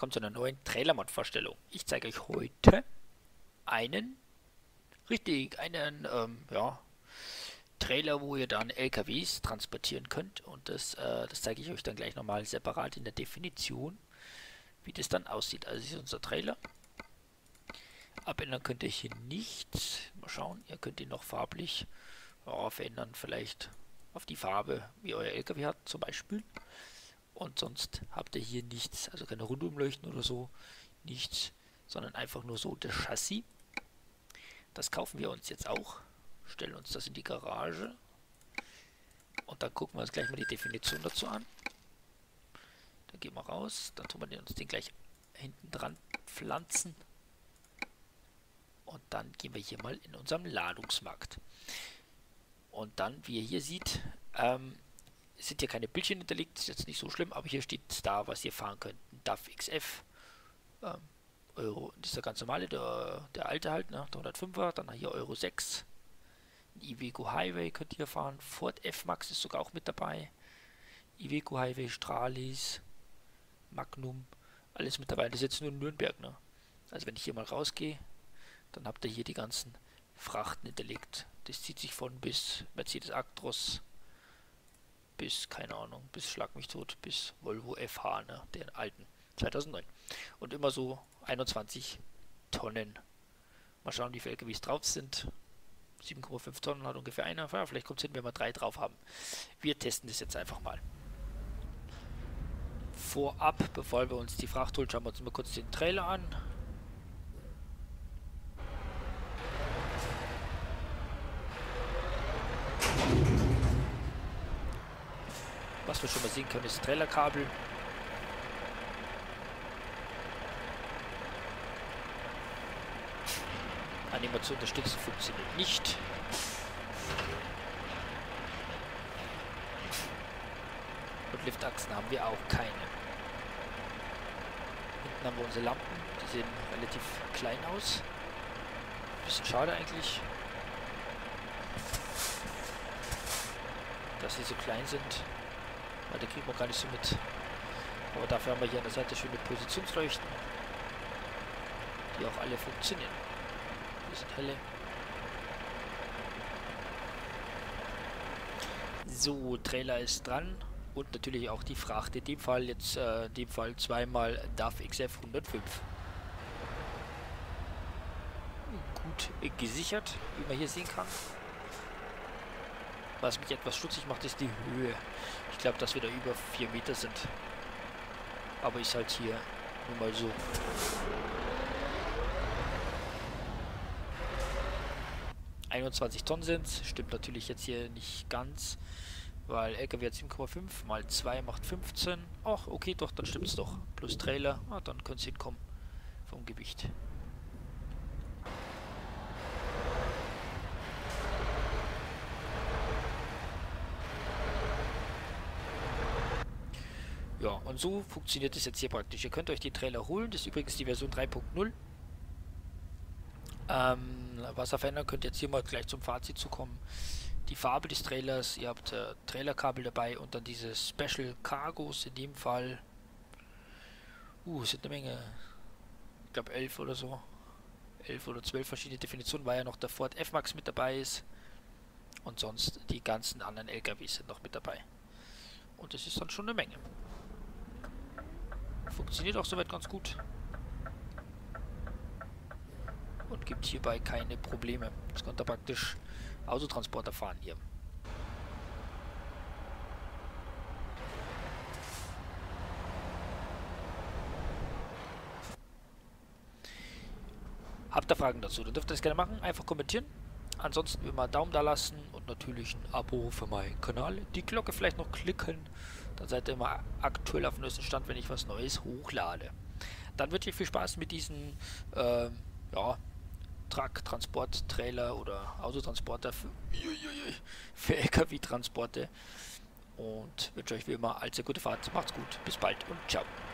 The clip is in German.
willkommen zu einer neuen Trailer-Mod-Vorstellung. Ich zeige euch heute einen Trailer, wo ihr dann LKWs transportieren könnt, und das zeige ich euch dann gleich nochmal separat in der Definition, wie das dann aussieht. Also hier ist unser Trailer. Abändern könnt ihr hier nichts. Mal schauen, ihr könnt ihn noch farblich verändern, vielleicht auf die Farbe, wie euer LKW hat zum Beispiel. Und sonst habt ihr hier nichts, also keine Rundumleuchten oder so, nichts, sondern einfach nur so das Chassis. Das kaufen wir uns jetzt auch, stellen uns das in die Garage und dann gucken wir uns gleich mal die Definition dazu an. Dann gehen wir raus, dann tun wir uns den gleich hinten dran pflanzen und dann gehen wir hier mal in unserem Ladungsmarkt. Und dann, wie ihr hier seht, sind hier keine Bildchen hinterlegt, ist jetzt nicht so schlimm, aber hier steht da, was ihr fahren könnt. Ein DAF XF, Euro, das ist der ganz normale, der alte halt, ne, der 105er, dann hier Euro 6. Ein Iveco Highway könnt ihr fahren, Ford F-Max ist sogar auch mit dabei, Iveco Highway, Stralis, Magnum, alles mit dabei, das ist jetzt nur in Nürnberg, ne. Also wenn ich hier mal rausgehe, dann habt ihr hier die ganzen Frachten hinterlegt. Das zieht sich von bis Mercedes Actros, bis, keine Ahnung, bis Schlag mich tot, bis Volvo FH, ne, den alten, 2009. Und immer so 21 Tonnen. Mal schauen, wie viele LKWs drauf sind. 7,5 Tonnen hat ungefähr einer. Ja, vielleicht kommt es hin, wenn wir 3 drauf haben. Wir testen das jetzt einfach mal. Vorab, bevor wir uns die Fracht holen, schauen wir uns mal kurz den Trailer an. Was wir schon mal sehen können, ist das Trailerkabel. Animation unterstützen funktioniert nicht. Und Liftachsen haben wir auch keine. Hinten haben wir unsere Lampen, die sehen relativ klein aus. Bisschen schade eigentlich, dass sie so klein sind. Da kriegen wir gar nicht so mit. Aber dafür haben wir hier an der Seite schöne Positionsleuchten, die auch alle funktionieren. Die sind helle. So, Trailer ist dran und natürlich auch die Fracht. In dem Fall jetzt zweimal DAF XF 105. Gut gesichert, wie man hier sehen kann. Was mich etwas stutzig macht, ist die Höhe. Ich glaube, dass wir da über 4 Meter sind. Aber ist halt hier nur mal so. ...21 Tonnen sind es. Stimmt natürlich jetzt hier nicht ganz. Weil LKW hat 7,5 mal 2 macht 15. Ach, okay, doch, dann stimmt es doch. Plus Trailer. Ah, dann könnte es hinkommen. Vom Gewicht. Ja, und so funktioniert es jetzt hier praktisch. Ihr könnt euch die Trailer holen. Das ist übrigens die Version 3.0. Was ihr verändern könnt, jetzt hier mal gleich zum Fazit zu kommen. Die Farbe des Trailers, ihr habt Trailerkabel dabei und dann diese Special Cargos in dem Fall. Sind eine Menge. Ich glaube 11 oder so. 11 oder 12 verschiedene Definitionen, weil ja noch der Ford F-Max mit dabei ist. Und sonst die ganzen anderen LKWs sind noch mit dabei. Und das ist dann schon eine Menge. Funktioniert auch soweit ganz gut. Und gibt hierbei keine Probleme. Jetzt könnt ihr praktisch Autotransporter fahren hier. Habt ihr Fragen dazu? Dann dürft ihr das gerne machen. Einfach kommentieren. Ansonsten immer einen Daumen da lassen und natürlich ein Abo für meinen Kanal. Die Glocke vielleicht noch klicken. Dann seid ihr immer aktuell auf dem neuesten Stand, wenn ich was Neues hochlade. Dann wünsche ich viel Spaß mit diesen Truck, Transport, Trailer oder Autotransporter für LKW-Transporte. Und wünsche euch wie immer allzu gute Fahrt. Macht's gut. Bis bald und ciao.